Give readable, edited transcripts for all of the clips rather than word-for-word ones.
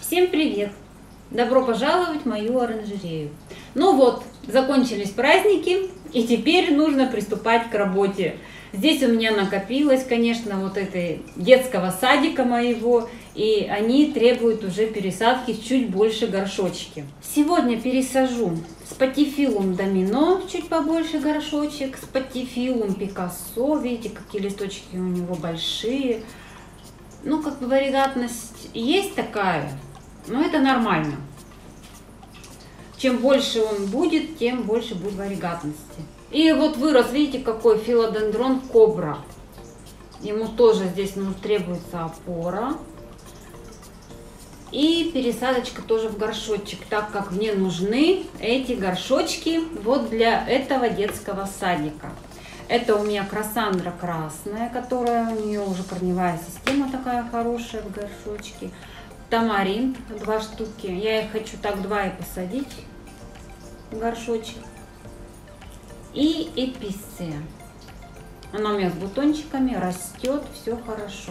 Всем привет! Добро пожаловать в мою оранжерею. Ну вот, закончились праздники, и теперь нужно приступать к работе. Здесь у меня накопилось, конечно, вот этой детского садика моего, и они требуют уже пересадки в чуть больше горшочки. Сегодня пересажу спатифилум домино, чуть побольше горшочек, спатифилум пикассо, видите, какие листочки у него большие. Ну, как бы варигатность есть такая, но это нормально. Чем больше он будет, тем больше будет варигатности. И вот вырос, видите, какой филодендрон кобра. Ему тоже здесь требуется опора. И пересадочка тоже в горшочек, так как мне нужны эти горшочки вот для этого детского садика. Это у меня красандра красная, которая у нее уже корневая система такая хорошая в горшочке. Тамаринт 2 штуки. Я их хочу так 2 и посадить в горшочек. И эписция. Она у меня с бутончиками, растет, все хорошо.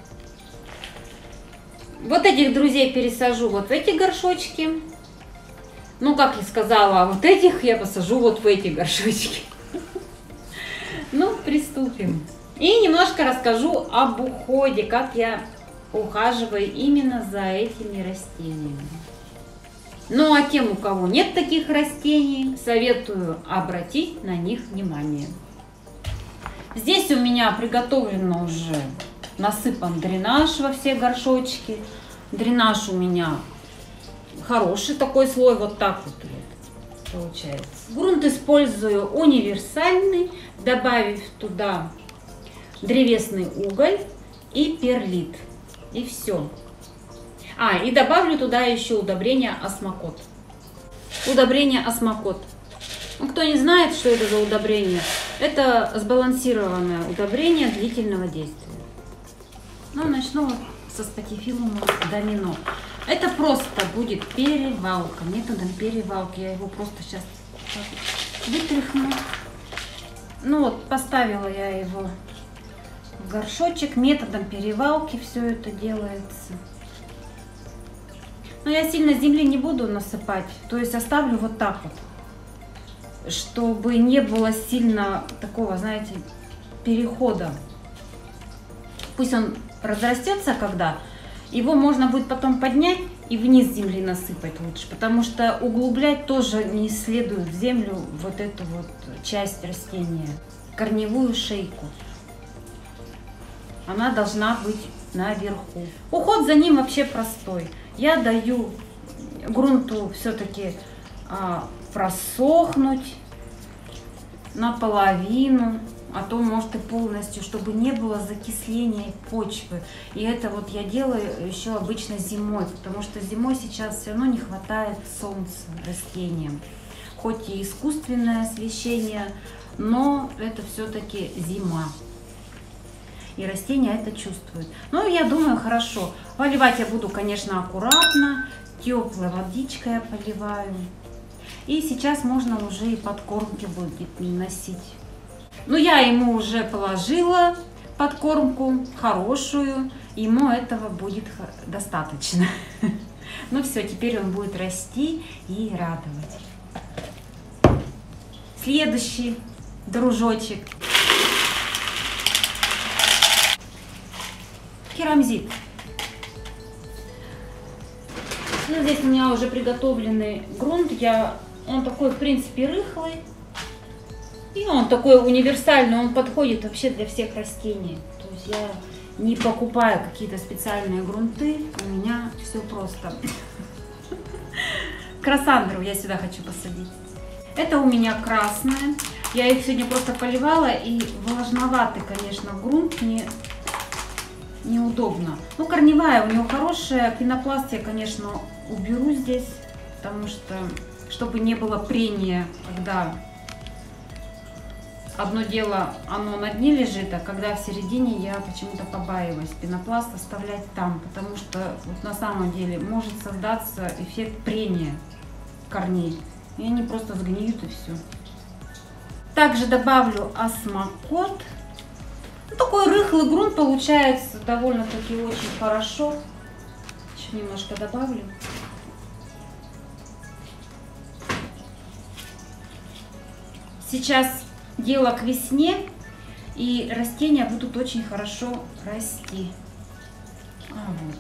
Вот этих друзей пересажу вот в эти горшочки. Ну, как я сказала, вот этих я посажу вот в эти горшочки. Ну, приступим. И немножко расскажу об уходе, как я ухаживаю именно за этими растениями. Ну, а тем, у кого нет таких растений, советую обратить на них внимание. Здесь у меня приготовлено уже, насыпан дренаж во все горшочки. Дренаж у меня хороший такой слой, вот так вот получается. Грунт использую универсальный, добавив туда древесный уголь и перлит. И все. И добавлю туда еще удобрение осмокот. Удобрение осмокот. Ну, кто не знает, что это за удобрение, это сбалансированное удобрение длительного действия. Ну, начну со спатифилума домино. Это просто будет перевалка, методом перевалки. Я его просто сейчас вытряхну. Ну вот, поставила я его в горшочек. Методом перевалки все это делается. Но я сильно земли не буду насыпать. То есть оставлю вот так вот. Чтобы не было сильно такого, знаете, перехода. Пусть он разрастется когда. Его можно будет потом поднять и вниз земли насыпать лучше, потому что углублять тоже не следует в землю вот эту вот часть растения, корневую шейку. Она должна быть наверху. Уход за ним вообще простой. Я даю грунту все-таки просохнуть наполовину. А то может и полностью, чтобы не было закисления почвы. И это вот я делаю еще обычно зимой, потому что зимой сейчас все равно не хватает солнца растениям. Хоть и искусственное освещение, но это все-таки зима. И растения это чувствуют. Но я думаю, хорошо. Поливать я буду, конечно, аккуратно. Теплой водичкой я поливаю. И сейчас можно уже и подкормки будет носить. Ну, я ему уже положила подкормку хорошую, ему этого будет достаточно. Ну все, теперь он будет расти и радовать. Следующий дружочек. Керамзит. Ну, здесь у меня уже приготовленный грунт. Он такой, в принципе, рыхлый. И он такой универсальный, он подходит вообще для всех растений. То есть я не покупаю какие-то специальные грунты, у меня все просто. Красандру я сюда хочу посадить. Это у меня красная. Я их сегодня просто поливала, и влажноватый, конечно, грунт, мне неудобно. Ну, корневая у него хорошая, пенопласт я, конечно, уберу здесь, потому что, чтобы не было прения, когда... Одно дело, оно на дне лежит, а когда в середине, я почему-то побаиваюсь пенопласт оставлять там, потому что вот на самом деле может создаться эффект прения корней. И они просто сгниют и все. Также добавлю осмокот. Ну, такой рыхлый грунт получается довольно-таки очень хорошо. Сейчас еще немножко добавлю. Сейчас дело к весне, и растения будут очень хорошо расти. Вот.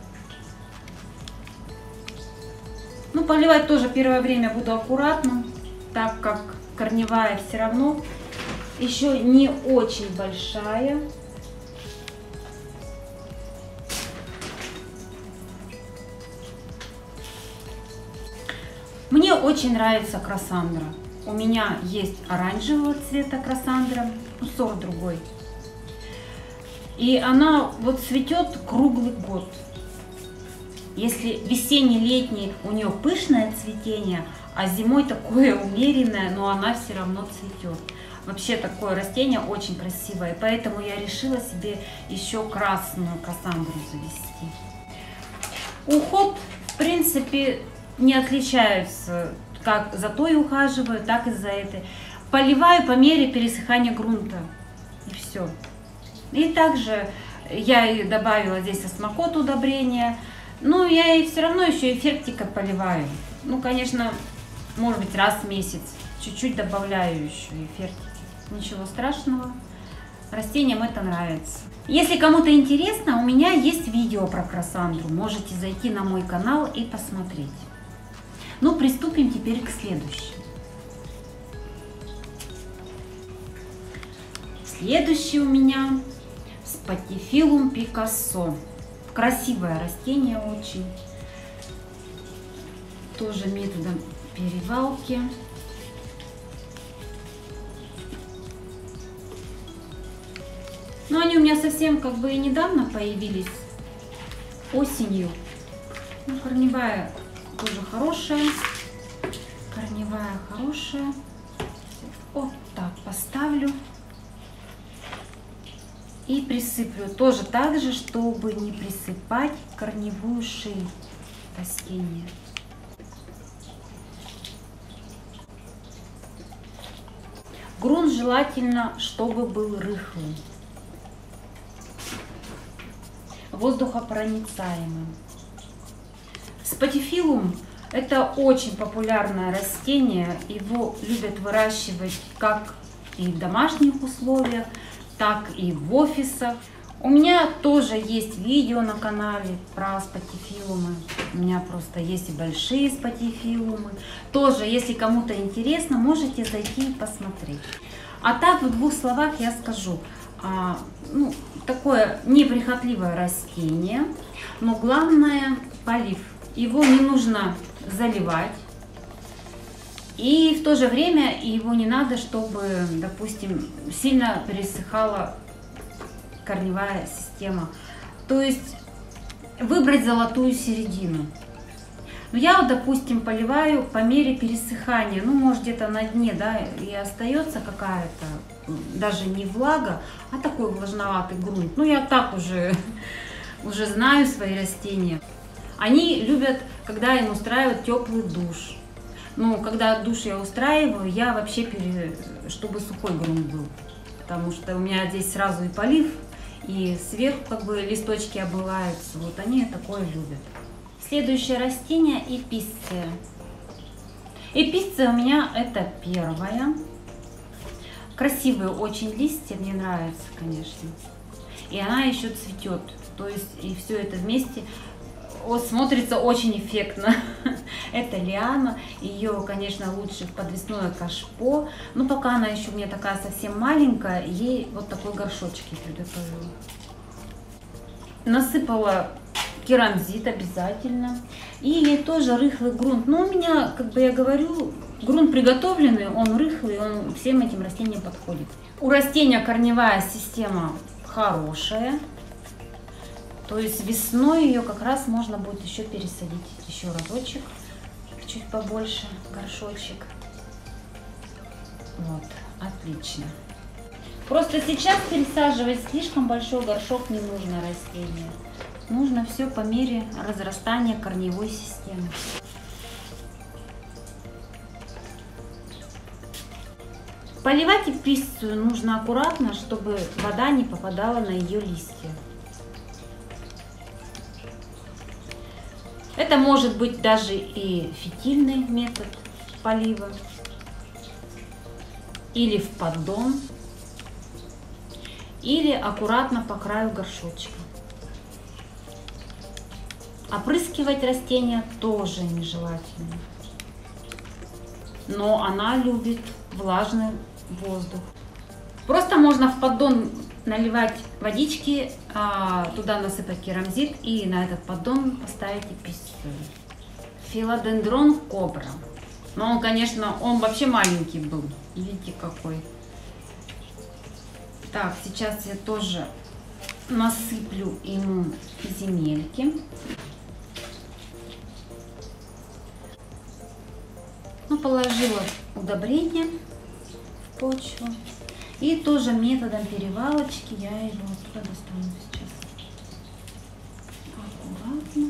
Ну, поливать тоже первое время буду аккуратно, так как корневая все равно еще не очень большая. Мне очень нравится красандра. У меня есть оранжевого цвета красандра, сорт другой. И она вот цветет круглый год. Если весенний-летний у нее пышное цветение, а зимой такое умеренное, но она все равно цветет. Вообще такое растение очень красивое, поэтому я решила себе еще красную красандру завести. Уход, в принципе, не отличаются. Как за той ухаживаю, так и за этой. Поливаю по мере пересыхания грунта. И все. И также я и добавила здесь осмокот удобрения. Ну, я и все равно еще эффектика поливаю. Ну, конечно, может быть, раз в месяц. Чуть-чуть добавляю еще эффектики. Ничего страшного. Растениям это нравится. Если кому-то интересно, у меня есть видео про красандру. Можете зайти на мой канал и посмотреть. Ну, приступим теперь к следующему. Следующий у меня Спатифилум Пикассо. Красивое растение очень. Тоже методом перевалки. Но они у меня совсем как бы и недавно появились. Осенью. Ну, корневая тоже хорошая. Корневая хорошая. Вот так поставлю. И присыплю. Тоже так же, чтобы не присыпать корневую шею растения. Грунт желательно, чтобы был рыхлый. Воздухопроницаемым. Спатифилум — это очень популярное растение. Его любят выращивать как и в домашних условиях, так и в офисах. У меня тоже есть видео на канале про спатифилумы. У меня просто есть и большие спатифилумы. Тоже, если кому-то интересно, можете зайти и посмотреть. А так, в двух словах я скажу. Такое неприхотливое растение, но главное полив. Его не нужно заливать. И в то же время его не надо, чтобы, допустим, сильно пересыхала корневая система. То есть выбрать золотую середину. Но я вот, допустим, поливаю по мере пересыхания. Ну, может, где-то на дне, да, и остается какая-то, даже не влага, а такой влажноватый грунт. Ну, я так уже знаю свои растения. Они любят, когда им устраивают теплый душ. Ну, когда душ я устраиваю, я вообще, чтобы сухой грунт был. Потому что у меня здесь сразу и полив, и сверху как бы листочки обмываются. Вот они такое любят. Следующее растение — эписция. Эписция у меня это первая. Красивые очень листья, мне нравится, конечно. И она еще цветет. То есть и все это вместе смотрится очень эффектно. Это лиана. Ее, конечно, лучше в подвесное кашпо. Но пока она еще у меня такая совсем маленькая, ей вот такой горшочек я приготовила. Насыпала керамзит обязательно. И тоже рыхлый грунт. Но у меня, как бы я говорю, грунт приготовленный, он рыхлый, он всем этим растениям подходит. У растения корневая система хорошая. То есть весной ее как раз можно будет еще пересадить еще разочек, чуть побольше горшочек. Вот, отлично. Просто сейчас пересаживать слишком большой горшок не нужно растению. Нужно все по мере разрастания корневой системы. Поливать эписцию нужно аккуратно, чтобы вода не попадала на ее листья. Это может быть даже и фитильный метод полива, или в поддон, или аккуратно по краю горшочка. Опрыскивать растения тоже нежелательно, но она любит влажный воздух. Просто можно в поддон наливать водички, туда насыпать керамзит и на этот поддон поставить эпицелий. Филодендрон кобра. Но он, конечно, он вообще маленький был. Видите, какой. Так, сейчас я тоже насыплю ему земельки. Ну, положила удобрение в почву. И тоже методом перевалочки я его оттуда достану сейчас. Аккуратно.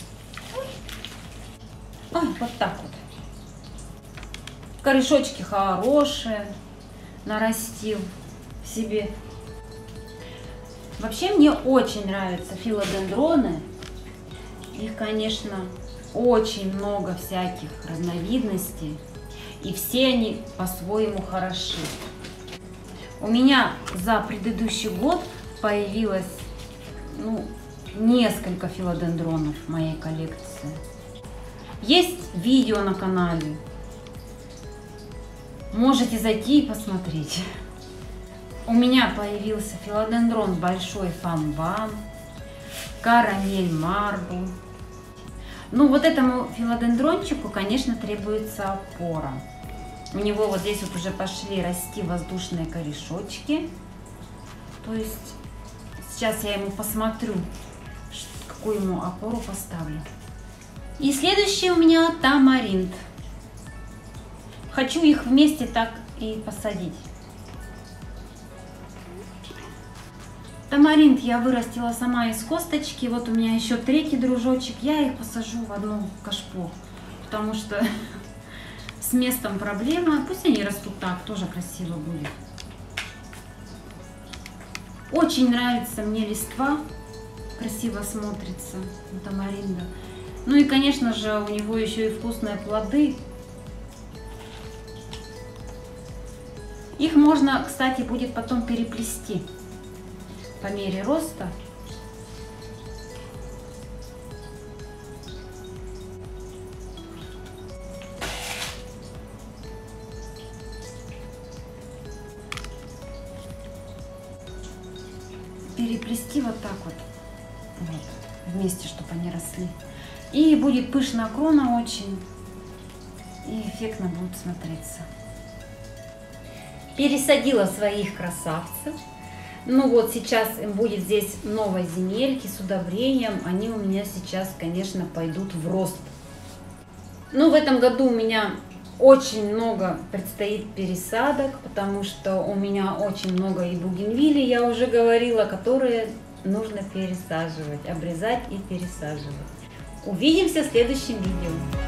Ой, вот так вот. Корешочки хорошие, нарастил себе. Вообще мне очень нравятся филодендроны. Их, конечно, очень много всяких разновидностей. И все они по-своему хороши. У меня за предыдущий год появилось несколько филодендронов в моей коллекции. Есть видео на канале. Можете зайти и посмотреть. У меня появился филодендрон большой фанбан, карамель марбл. Ну вот этому филодендрончику, конечно, требуется опора. У него вот здесь вот уже пошли расти воздушные корешочки. То есть сейчас я ему посмотрю, какую ему опору поставлю. И следующий у меня тамаринт. Хочу их вместе так и посадить. Тамаринт я вырастила сама из косточки. Вот у меня еще третий дружочек. Я их посажу в одну кашпо, потому что с местом проблема. Пусть они растут так, тоже красиво будет. Очень нравится мне листва. Красиво смотрится у тамаринда. Ну и, конечно же, у него еще и вкусные плоды. Их можно, кстати, будет потом переплести по мере роста. Переплести вот так вот, вместе, чтобы они росли. И будет пышная крона очень, и эффектно будет смотреться. Пересадила своих красавцев. Ну вот сейчас им будет здесь новые земельки с удобрением. Они у меня сейчас, конечно, пойдут в рост. Ну в этом году у меня очень много предстоит пересадок, потому что у меня очень много и бугенвилли, я уже говорила, которые нужно пересаживать, обрезать и пересаживать. Увидимся в следующем видео.